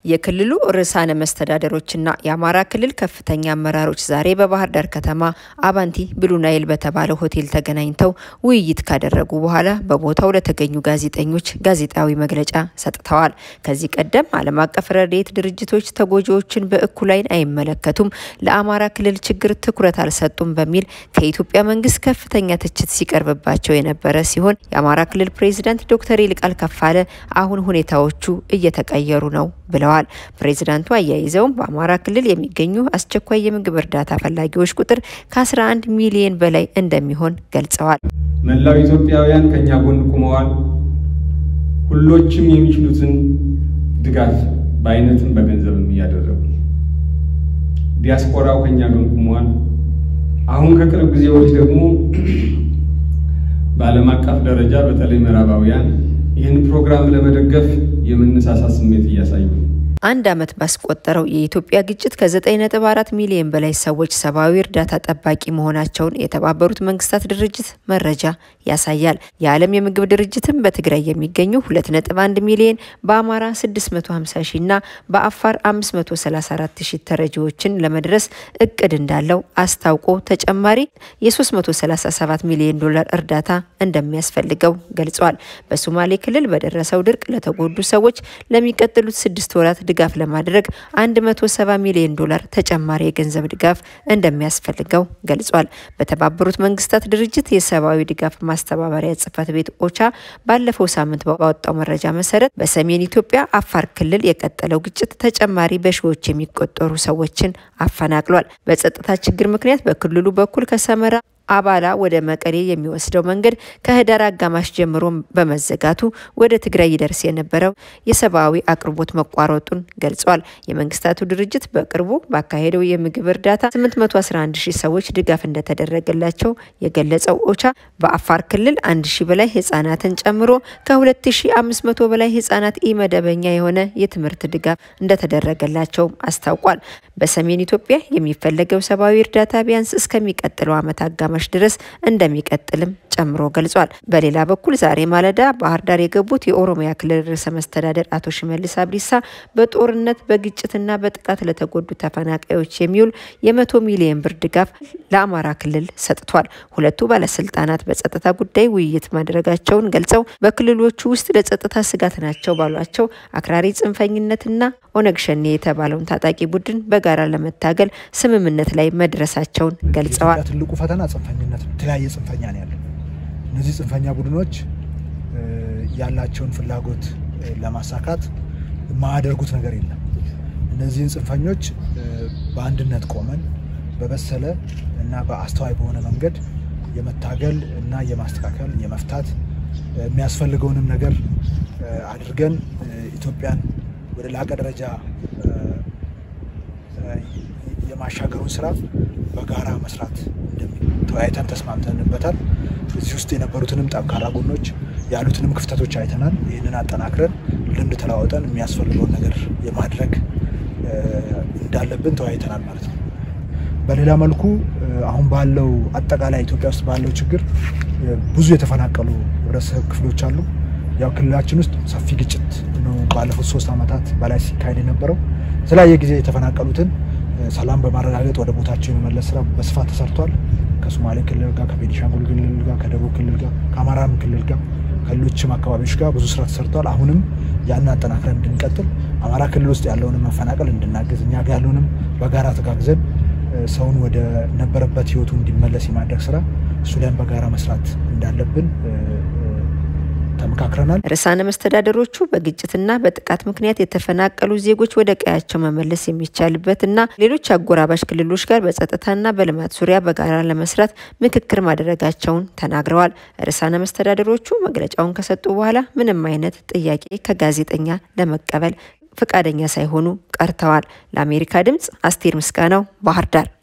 የክልሉ ርዕሳነ መስተዳደሮችና የአማራ ክልል ከፍተኛ አመራሮች ዛሬ በባህር ዳር ከተማ አባንቲ ብሉ ናይል በተባለው ሆቴል ተገናኝተው ውይይት ካደረጉ በኋላ በቦታው ለተገኙ ጋዜጠኞች ጋዜጣዊ መግለጫ ሰጥተዋል። ከዚህ ቀደም ዓለም አቀፍ ረድኤት ድርጅቶች ተጎጂዎችን በእኩል ዓይን አይመለከቱም፣ ለአማራ ክልል ችግር ትኩረት አልሰጡም በሚል ከኢትዮጵያ መንግስት ከፍተኛ ትችት ሲቀርብባቸው የነበረ ሲሆን የአማራ ክልል ፕሬዝዳንት ዶክተር ይልቃል ከፋለ አሁን ሁኔታዎቹ እየተቀየሩ ነው ብለዋል። ፕሬዝዳንቱ አያይዘውም በአማራ ክልል የሚገኙ አስቸኳይ የምግብ እርዳታ ፈላጊዎች ቁጥር ከ11 ሚሊዮን በላይ እንደሚሆን ገልጸዋል። መላው ኢትዮጵያውያን ከኛ ጎን ቆመዋል። ሁሎችም የሚችሉትን ድጋፍ በአይነትም በገንዘብም ያደረጉ ዲያስፖራው ከኛ ጎን ቆመዋል። አሁን ከቅርብ ጊዜ ወዲህ ደግሞ በዓለም አቀፍ ደረጃ በተለይ ምዕራባውያን ይህን ፕሮግራም ለመደገፍ የመነሳሳት ስሜት እያሳዩ አንድ አመት ባስቆጠረው የኢትዮጵያ ግጭት ከ9.4 ሚሊዮን በላይ ሰዎች ሰብአዊ እርዳታ ጠባቂ መሆናቸውን የተባበሩት መንግስታት ድርጅት መረጃ ያሳያል። የዓለም የምግብ ድርጅትም በትግራይ የሚገኙ 2.1 ሚሊዮን በአማራ 650 ሺና በአፋር 534 ሺህ ተረጂዎችን ለመድረስ እቅድ እንዳለው አስታውቆ ተጨማሪ የ337 ሚሊዮን ዶላር እርዳታ እንደሚያስፈልገው ገልጿል። በሶማሌ ክልል በደረሰው ድርቅ ለተጎዱ ሰዎች ለሚቀጥሉት 6 ወራት ድጋፍ ለማድረግ 170 ሚሊዮን ዶላር ተጨማሪ የገንዘብ ድጋፍ እንደሚያስፈልገው ገልጿል። በተባበሩት መንግስታት ድርጅት የሰብአዊ ድጋፍ ማስተባበሪያ ጽሕፈት ቤት ኦቻ ባለፈው ሳምንት ባወጣው መረጃ መሰረት በሰሜን ኢትዮጵያ አፋር ክልል የቀጠለው ግጭት ተጨማሪ በሺዎች የሚቆጠሩ ሰዎችን አፈናቅሏል። በጸጥታ ችግር ምክንያት በክልሉ በኩል ከሰመራ አባላ ወደ መቀሌ የሚወስደው መንገድ ከህዳር አጋማሽ ጀምሮ በመዘጋቱ ወደ ትግራይ ይደርስ የነበረው የሰብአዊ አቅርቦት መቋረጡን ገልጿል። የመንግስታቱ ድርጅት በቅርቡ ባካሄደው የምግብ እርዳታ 811 ሺህ ሰዎች ድጋፍ እንደተደረገላቸው የገለጸው ኦቻ በአፋር ክልል 1000 በላይ ህፃናትን ጨምሮ ከ2500 በላይ ህፃናት ኢመደበኛ የሆነ የትምህርት ድጋፍ እንደተደረገላቸው አስታውቋል። በሰሜን ኢትዮጵያ የሚፈለገው ሰብአዊ እርዳታ ቢያንስ እስከሚቀጥለው ዓመት አጋማሽ ድረስ እንደሚቀጥልም ጨምሮ ገልጿል። በሌላ በኩል ዛሬ ማለዳ ባህር ዳር የገቡት የኦሮሚያ ክልል ርዕሰ መስተዳደር አቶ ሽመልስ አብዲሳ በጦርነት በግጭትና በጥቃት ለተጎዱ ተፈናቃዮች የሚውል የ100 ሚሊዮን ብር ድጋፍ ለአማራ ክልል ሰጥቷል። ሁለቱ ባለስልጣናት በጸጥታ ጉዳይ ውይይት ማድረጋቸውን ገልጸው በክልሎቹ ውስጥ ለጸጥታ ስጋት ናቸው ባሏቸው አክራሪ ጽንፈኝነትና ኦነግ ሸኔ የተባለውን ታጣቂ ቡድን በጋራ ለመታገል ስምምነት ላይ መድረሳቸውን ገልጸዋል። ትልቁ ፈተና ጽንፈኝነት ተለያየ ጽንፈኛ ነው ያለው። እነዚህ ጽንፈኛ ቡድኖች ያላቸውን ፍላጎት ለማሳካት ማያደርጉት ነገር የለም። እነዚህን ጽንፈኞች በአንድነት ቆመን በበሰለ እና በአስተዋይ በሆነ መንገድ የመታገል እና የማስተካከል የመፍታት የሚያስፈልገውንም ነገር አድርገን ኢትዮጵያን ወደ ላቀ ደረጃ የማሻገሩን ስራ በጋራ መስራት ተወያይተን ተስማምተንበታል። እዚህ ውስጥ የነበሩትንም ጠንካራ ጎኖች ያሉትንም ክፍተቶች አይተናል። ይህንን አጠናክረን ልምድ ተለዋውጠን የሚያስፈልገውን ነገር የማድረግ እንዳለብን ተወያይተናል ማለት ነው። በሌላ መልኩ አሁን ባለው አጠቃላይ ኢትዮጵያ ውስጥ ባለው ችግር ብዙ የተፈናቀሉ ህብረተሰብ ክፍሎች አሉ። ያው ክልላችን ውስጥ ሰፊ ግጭት ነው ባለፉት 3 አመታት በላይ ሲካሄድ የነበረው። ስለዚህ ጊዜ የተፈናቀሉትን ሰላም በማረጋገጥ ወደ ቦታቸው የመመለስ ስራ በስፋት ተሰርቷል። ከሶማሌ ክልል ጋር፣ ከቤኒሻንጉል ክልል ጋር፣ ከደቡብ ክልል ጋር፣ ከአማራም ክልል ጋር፣ ከሌሎችም አካባቢዎች ጋር ብዙ ስራ ተሰርቷል። አሁንም ያን አጠናክረን እንድንቀጥል አማራ ክልል ውስጥ ያለውን መፈናቀል እንድናገዝ እኛ ጋር ያለውንም በጋራ ተጋግዘን ሰውን ወደ ነበረበት ህይወቱ እንዲመለስ የማድረግ ስራ እሱ ላይ በጋራ መስራት እንዳለብን ተመካክረናል። ርዕሳነ መስተዳደሮቹ በግጭትና በጥቃት ምክንያት የተፈናቀሉ ዜጎች ወደ ቀያቸው መመለስ የሚቻልበትና ሌሎች አጎራባሽ ክልሎች ጋር በጸጥታና በልማት ዙሪያ በጋራ ለመስራት ምክክር ማድረጋቸውን ተናግረዋል። ርዕሳነ መስተዳደሮቹ መግለጫውን ከሰጡ በኋላ ምንም አይነት ጥያቄ ከጋዜጠኛ ለመቀበል ፈቃደኛ ሳይሆኑ ቀርተዋል። ለአሜሪካ ድምጽ አስቴር ምስጋናው ባህር ዳር።